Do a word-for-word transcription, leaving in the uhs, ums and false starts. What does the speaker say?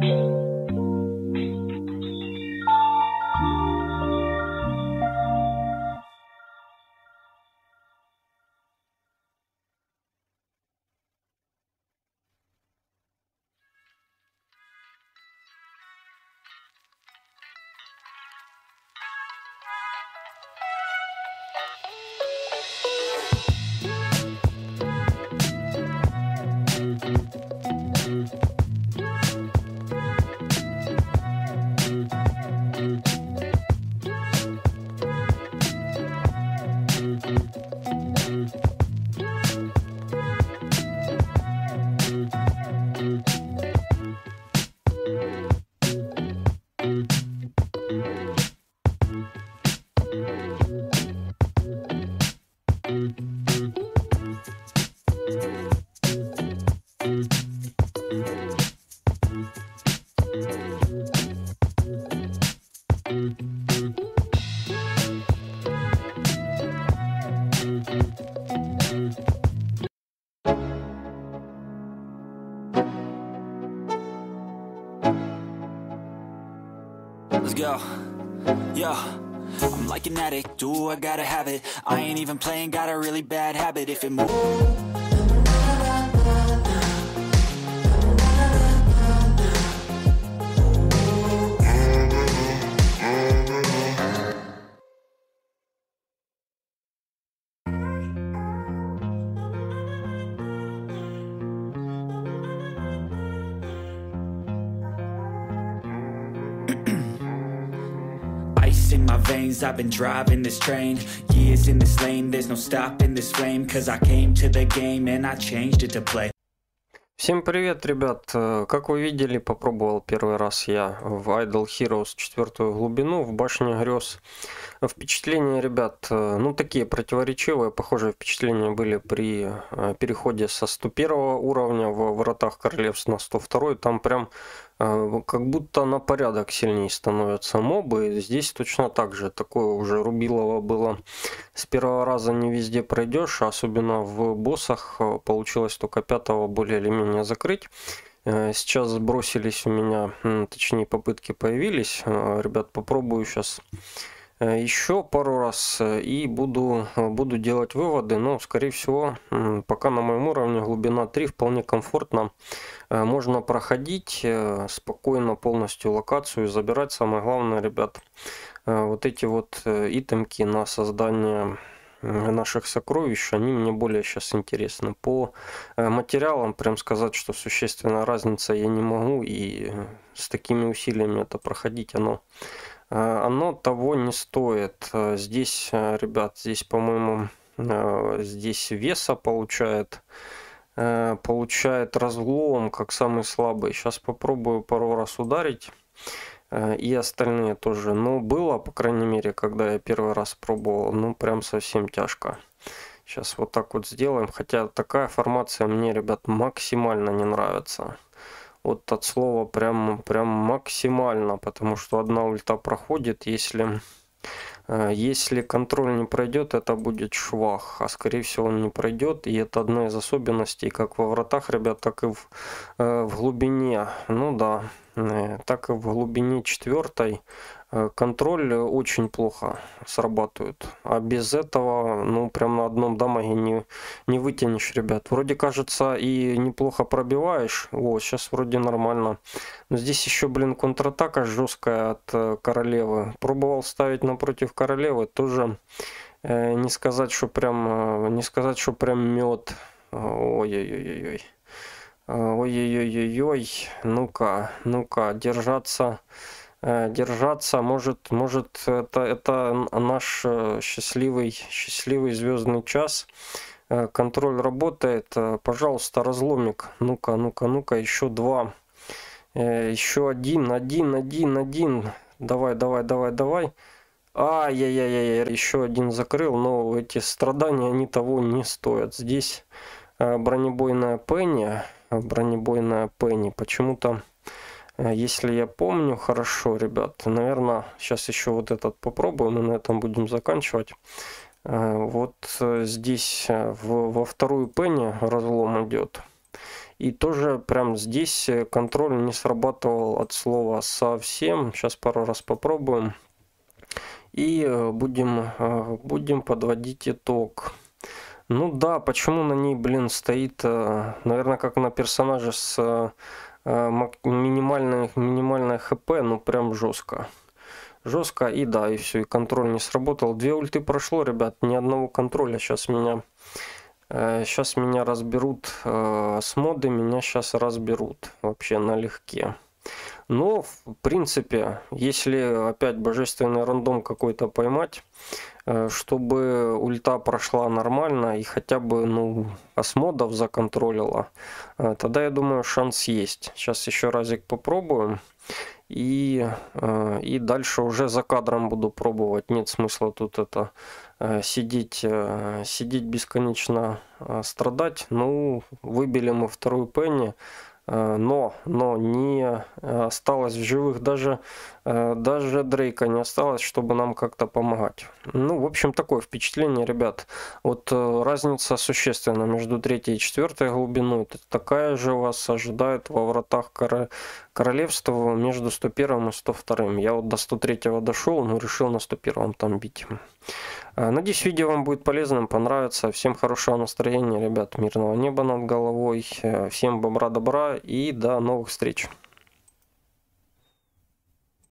Let's go. Yo, I'm like an addict, do I gotta have it. I ain't even playing, got a really bad habit. If it moves, in my veins, I've been driving this train. Years in this lane, there's no stopping this flame. Cause I came to the game and I changed it to play. Всем привет, ребят! Как вы видели, попробовал первый раз я в Idle Heroes четвертую глубину в башне грез. Впечатления, ребят, ну такие противоречивые. Похожие впечатления были при переходе со сто первого уровня в Вратах Королевств на сто второй. Там прям как будто на порядок сильнее становятся мобы. Здесь точно так же. Такое уже рубилово было. С первого раза не везде пройдешь, особенно в боссах. Получилось только пятого более или менее закрыть. Сейчас сбросились у меня, точнее попытки появились. Ребят, попробую сейчас еще пару раз и буду, буду делать выводы. Но, скорее всего, пока на моем уровне глубина три вполне комфортно. Можно проходить спокойно полностью локацию и забирать. Самое главное, ребят, вот эти вот итемки на создание наших сокровищ, они мне более сейчас интересны. По материалам прям сказать, что существенная разница я не могу, и с такими усилиями это проходить оно оно того не стоит. Здесь, ребят, здесь, по-моему, здесь веса получает получает разлом как самый слабый. Сейчас попробую пару раз ударить, и остальные тоже. Но было, по крайней мере, когда я первый раз пробовал, ну прям совсем тяжко. Сейчас вот так вот сделаем. Хотя такая формация мне, ребят, максимально не нравится. Вот от слова прям, прям максимально, потому что одна ульта проходит, если, если контроль не пройдет, это будет швах, а скорее всего он не пройдет, и это одна из особенностей, как во вратах, ребят, так и в, в глубине, ну да, так и в глубине четвертой контроль очень плохо срабатывает, а без этого, ну, прям на одном дамаге не, не вытянешь, ребят. Вроде кажется и неплохо пробиваешь, о, сейчас вроде нормально, но здесь еще, блин, контратака жесткая от королевы. Пробовал ставить напротив королевы, тоже э, не сказать, что прям, э, не сказать, что прям мед. Ой-ой-ой-ой. Ой-ой-ой-ой-ой. Ну-ка, ну-ка, держаться. Держаться, может, может это, это наш счастливый, счастливый звездный час. Контроль работает. Пожалуйста, разломик. Ну-ка, ну-ка, ну-ка, еще два. Еще один, один, один, один. Давай, давай, давай, давай. Ай-яй-яй-яй, еще один закрыл, но эти страдания, они того не стоят. Здесь бронебойная Пенни, бронебойная Пенни, почему-то, если я помню хорошо, ребят, наверное, сейчас еще вот этот попробуем, и на этом будем заканчивать. Вот здесь в, во вторую Пенни разлом идет. И тоже прям здесь контроль не срабатывал от слова совсем. Сейчас пару раз попробуем. И будем, будем подводить итог. Ну да, почему на ней, блин, стоит, наверное, как на персонаже с минимальной, минимальной хп, ну прям жестко. Жестко, и да, и все, и контроль не сработал. Две ульты прошло, ребят, ни одного контроля. Сейчас меня, сейчас меня разберут с моды, меня сейчас разберут вообще налегке. Но, в принципе, если опять божественный рандом какой-то поймать, чтобы ульта прошла нормально и хотя бы, ну, осмодов законтролила, тогда, я думаю, шанс есть. Сейчас еще разик попробуем. И, и дальше уже за кадром буду пробовать. Нет смысла тут это сидеть, сидеть бесконечно страдать. Ну, выбили мы вторую пенни. Но, но не осталось в живых, даже, даже Дрейка не осталось, чтобы нам как-то помогать. Ну, в общем, такое впечатление, ребят. Вот разница существенна между третьей и четвертой глубиной. Такая же вас ожидает во вратах королевства между сто первым и сто вторым. Я вот до сто третьего дошел, но решил на сто первом там бить. Надеюсь, видео вам будет полезным, понравится. Всем хорошего настроения, ребят, мирного неба над головой. Всем бобра добра и до новых встреч.